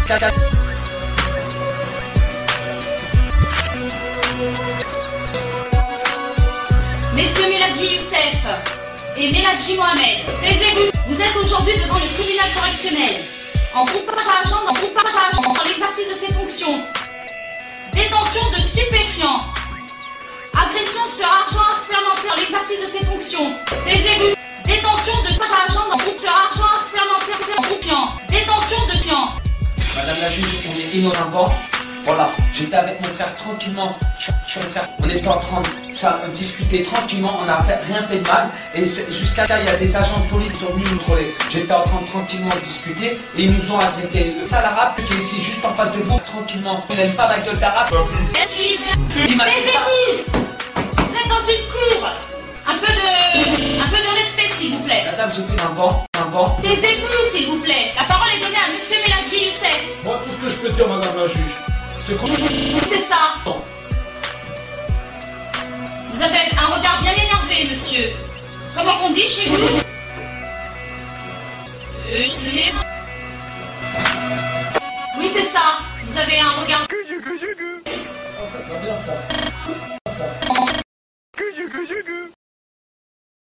Messieurs Meladji Youssef et Meladji Mohamed, taisez-vous. Vous êtes aujourd'hui devant le tribunal correctionnel, en groupage à agent dans l'exercice de ses fonctions. Détention de stupéfiants. Agression sur argent assermenté dans l'exercice de ses fonctions. Taisez-vous. Détention de agent dans groupe sur argent assermenté en groupiant. Détention de fiant. Madame la juge, on est innocent. Voilà, j'étais avec mon frère tranquillement sur le frère. On était en train de discuter tranquillement, on n'a rien fait de mal. Et jusqu'à là, il y a des agents de police qui sont venus nous contrôler. J'étais en train de tranquillement discuter et ils nous ont agressé. Ça, l'arabe qui est ici, juste en face de vous, tranquillement. Il n'aime pas ma gueule d'arabe. Taisez-vous. Vous êtes dans une cour. Un peu de respect, s'il vous plaît. Madame, j'ai fait un vent. Taisez-vous, s'il vous plaît. La parole est donnée à monsieur Meladji Youssef. Moi, tout ce que je peux dire, madame la juge, c'est qu'on... C'est ça. Vous avez un regard bien énervé, monsieur. Comment on dit chez vous? Oui, c'est ça. Vous avez un regard...